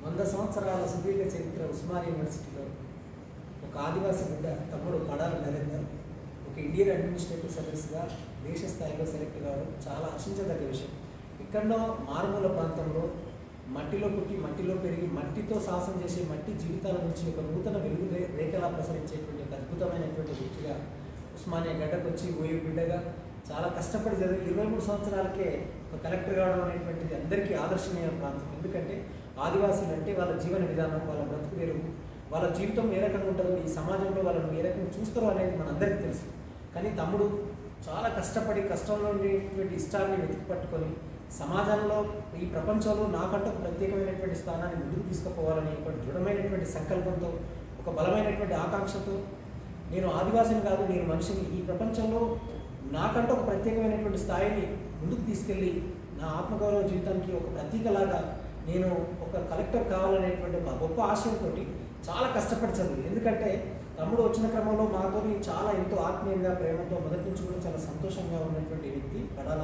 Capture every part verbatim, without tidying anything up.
వంద సంవత్సరాల సుదీర్ఘ చరిత్ర ఉస్మానియా యూనివర్సిటీలో ఒక ఆదివాసీ బిడ్డ తమ్ముడు పడాల నరేందర్ ఒక ఇండియన్ అడ్మినిస్ట్రేటివ్ సర్వీస్గా దేశ స్థాయిలో సెలెక్ట్ కావడం చాలా హర్షించదగ్గ విషయం. ఎక్కడో మారుమూల ప్రాంతంలో మట్టిలో పుట్టి మట్టిలో పెరిగి మట్టితో సాహసం చేసే మట్టి జీవితాల నుంచి ఒక నూతన వెలుగు రేఖలా ప్రసరించేటువంటి ఒక అద్భుతమైనటువంటి వ్యక్తిగా ఉస్మానియా గడ్డకు వచ్చి ఓయూ బిడ్డగా చాలా కష్టపడి జరిగి ఇరవై మూడు సంవత్సరాలకే ఒక కలెక్టర్ కావడం అనేటువంటిది అందరికీ ఆదర్శనీయ ప్రాంతం. ఎందుకంటే ఆదివాసీలు అంటే వాళ్ళ జీవన విధానం, వాళ్ళ బ్రతుకు తెరుగు, వాళ్ళ జీవితం ఏ రకంగా ఉంటుందో, ఈ సమాజంలో వాళ్ళని ఏ రకంగా చూస్తారో అనేది మనందరికీ తెలుసు. కానీ తమ్ముడు చాలా కష్టపడి కష్టంలో ఉండేటువంటి ఇష్టాన్ని వెతికి పట్టుకొని సమాజంలో ఈ ప్రపంచంలో నాకంటూ ఒక ప్రత్యేకమైనటువంటి స్థానాన్ని ముందుకు తీసుకుపోవాలని ఒక దృఢమైనటువంటి సంకల్పంతో, ఒక బలమైనటువంటి ఆకాంక్షతో, నేను ఆదివాసిని కాదు నేను మనిషిని, ఈ ప్రపంచంలో నాకంటూ ఒక ప్రత్యేకమైనటువంటి స్థాయిని ముందుకు తీసుకెళ్ళి నా ఆత్మగౌరవ జీవితానికి ఒక ప్రతీకలాగా నేను ఒక కలెక్టర్ కావాలనేటువంటి మా గొప్ప ఆశయంతో చాలా కష్టపడి చదివి. ఎందుకంటే తమ్ముడు వచ్చిన క్రమంలో మాతో చాలా ఎంతో ఆత్మీయంగా ప్రేమతో మొదటి నుంచి కూడా చాలా సంతోషంగా ఉన్నటువంటి వ్యక్తి పడాల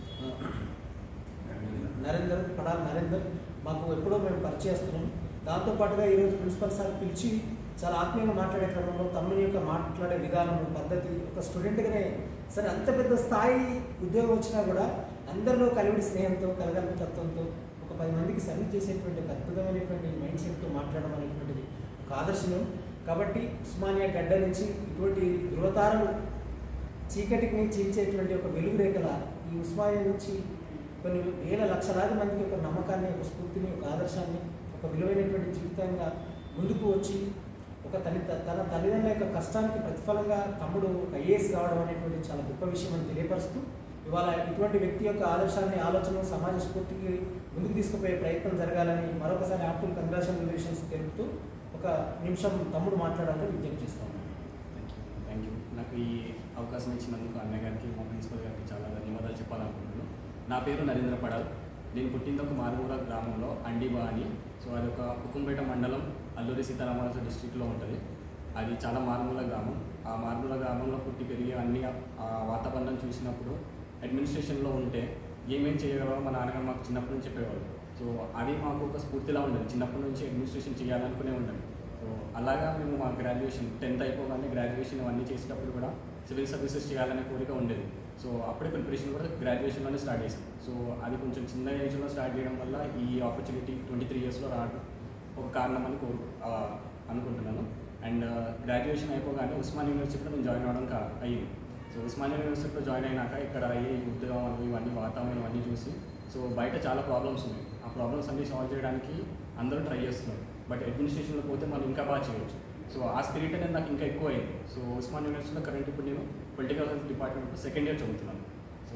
నరేందర్ పడాల నరేందర్ మాకు ఎప్పుడో మేము పరిచయిస్తున్నాం. దాంతోపాటుగా ఈరోజు ప్రిన్సిపల్ సార్ పిలిచి చాలా ఆత్మీయంగా మాట్లాడే క్రమంలో తమ్ముని యొక్క మాట్లాడే విధానం పద్ధతి ఒక స్టూడెంట్గానే సరే అంత పెద్ద స్థాయి ఉద్యోగం వచ్చినా కూడా అందరిలో కలివిడి స్నేహంతో కలగలిపి తత్వంతో ఒక పది మందికి సర్వీస్ చేసేటువంటి ఒక అద్భుతమైనటువంటి మైండ్ సెట్తో మాట్లాడడం అనేటువంటిది ఒక ఆదర్శనం. కాబట్టి ఉస్మానియా గడ్డ నుంచి ఇటువంటి ధృవతారలు చీకటికి చీల్చేటువంటి ఒక వెలుగు రేఖల ఈ ఉస్మానియా నుంచి కొన్ని వేల లక్షలాది మందికి ఒక నమ్మకాన్ని, ఒక స్ఫూర్తిని, ఒక ఆదర్శాన్ని, ఒక విలువైనటువంటి జీవితంగా ముందుకు వచ్చి ఒక తల్లి తన తల్లిదండ్రుల యొక్క కష్టానికి ప్రతిఫలంగా తమ్ముడు ఐఏఎస్ కావడం అనేటువంటి చాలా గొప్ప విషయం అని తెలియపరుస్తూ ఇవాళ ఇటువంటి వ్యక్తి యొక్క ఆదర్శాన్ని, ఆలోచన, సమాజ స్ఫూర్తికి ముందుకు తీసుకుపోయే ప్రయత్నం జరగాలని మరొకసారి హార్ట్ఫుల్ కంగ్రాచులేషన్స్ తెలుపుతూ ఒక నిమిషం తమ్ముడు మాట్లాడాలని విజ్ఞప్తి చేస్తాను. థ్యాంక్ యూ థ్యాంక్ యూ నాకు ఈ అవకాశం ఇచ్చినందుకు అన్నయ్య గారికి, మా ప్రిన్సిపల్ గారికి చాలా ధన్యవాదాలు చెప్పాలనుకుంటున్నాను. నా పేరు నరేంద్ర పడాల్. నేను పుట్టింది ఒక మారుమూల గ్రామంలో అండిబా అని. సో అది ఒక ఉక్కుంపేట మండలం, అల్లూరి సీతారామరాజు డిస్ట్రిక్ట్లో ఉంటుంది. అది చాలా మారుమూల గ్రామం. ఆ మారుమూల గ్రామంలో పుట్టి పెరిగి అన్ని ఆ వాతావరణం చూసినప్పుడు అడ్మినిస్ట్రేషన్లో ఉంటే ఏమేం చేయగలరో మా నాన్నగారు మాకు చిన్నప్పటి నుంచి చెప్పేవారు. సో అది మాకు ఒక స్ఫూర్తిలా ఉండేది. చిన్నప్పటి నుంచి అడ్మినిస్ట్రేషన్ చేయాలనుకునే ఉండేది. సో అలాగా మేము మా గ్రాడ్యుయేషన్ టెన్త్ అయిపోగానే గ్రాడ్యుయేషన్ అవన్నీ చేసేటప్పుడు కూడా సివిల్ సర్వీసెస్ చేయాలనే కోరిక ఉండేది. సో అప్పుడే ప్రిపరేషన్ కూడా గ్రాడ్యుయేషన్లోనే స్టార్ట్ చేసాం. సో అది కొంచెం చిన్న ఏజ్లో స్టార్ట్ చేయడం వల్ల ఈ ఆపర్చునిటీ ట్వంటీ త్రీ ఇయర్స్లో రావడం ఒక కారణం అని కోరు అనుకుంటున్నాను. అండ్ గ్రాడ్యుయేషన్ అయిపోగానే ఉస్మానియా యూనివర్సిటీలో నేను జాయిన్ అవ్వడం కా అయ్యింది. సో ఉస్మానియా యూనివర్సిటీలో జాయిన్ అయినాక ఇక్కడ అయ్యే ఉద్యోగాలు ఇవన్నీ వాతావరణం ఇవన్నీ చూసి సో బయట చాలా ప్రాబ్లమ్స్ ఉన్నాయి. ఆ ప్రాబ్లమ్స్ అన్నీ సాల్వ్ చేయడానికి అందరూ ట్రై చేస్తున్నారు. బట్ అడ్మినిస్ట్రేషన్లో పోతే మనం ఇంకా బాగా చేయవచ్చు. సో ఆ స్పిరిట్ అనేది నాకు ఇంకా ఎక్కువ అయింది. సో ఉస్మానియా యూనివర్సిటీలో కరెంట్ ఇప్పుడు నేను పొలిటికల్ సైన్స్ డిపార్ట్మెంట్లో సెకండ్ ఇయర్ చదువుతున్నాను. సో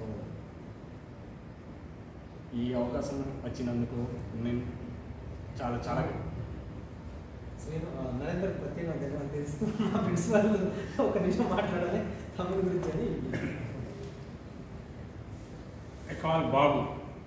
ఈ అవకాశం వచ్చినందుకు నేను చాలా చాలా నేను నరేందర్ ప్రత్యేకంగా ధన్యవాదాలు తెలుస్తూ మా ప్రిన్సిపల్ ఒక నిమిషం మాట్లాడాలి తమ్ముడి గురించి అని. I call Babu.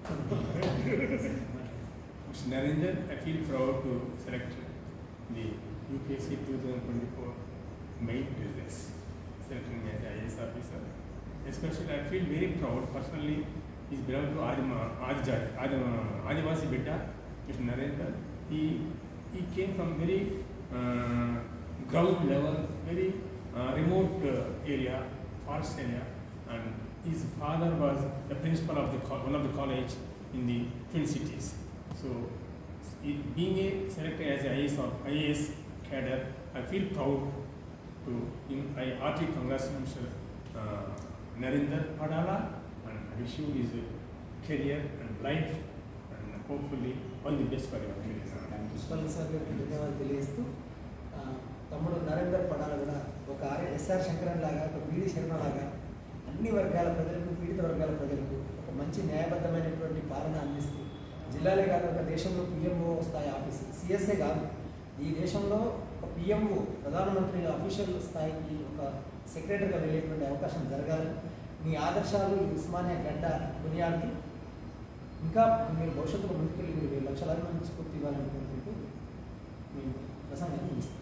Mister Narendra, I feel proud to select the U P S C twenty twenty-four main business, selecting as I A S officer. Especially, I feel very proud personally. He's belonged to Adima, Adijat, Adima, Adivasi Betta, Mister Narendra. He he came from very uh, ground level, very uh, remote uh, area, forest area, and his father was the principal of the one of the college in the Twin Cities. So, he, being a selected as a I A S or I A S cadre, I feel proud to. In, I heartily congratulate Mister Uh, Narendra Padala and I wish you his career and life, and hopefully all the best for your career. Principal sir గారికి ధన్యవాదాలు తెలియజేస్తూ తమ్ముడు నరేందర్ పడాల కూడా ఒక are SR Shankaran లాగా, ఒక బీడీ శర్మ లాగా అన్ని వర్గాల ప్రజలకు, పీడిత వర్గాల ప్రజలకు ఒక మంచి న్యాయబద్ధమైనటువంటి పాలన అందిస్తూ జిల్లాలే కాదు ఒక దేశంలో పిఎంఓ స్థాయి ఆఫీసు, సిఎస్ఏ కాదు ఈ దేశంలో ఒక పిఎంఓ ప్రధానమంత్రి అఫీషియల్ స్థాయికి ఒక సెక్రటరీగా వెళ్ళేటువంటి అవకాశం జరగాలని మీ ఆదర్శాలు ఈ ఉస్మానియా గడ్డ కొనియాడుతూ ఇంకా మీరు భవిష్యత్తులో ముందుకెళ్ళి మీరు లక్షలాది మంది స్ఫూర్తి ఇవ్వాలనుకుంటూ మేము ప్రసంగాన్ని ముగిస్తాం.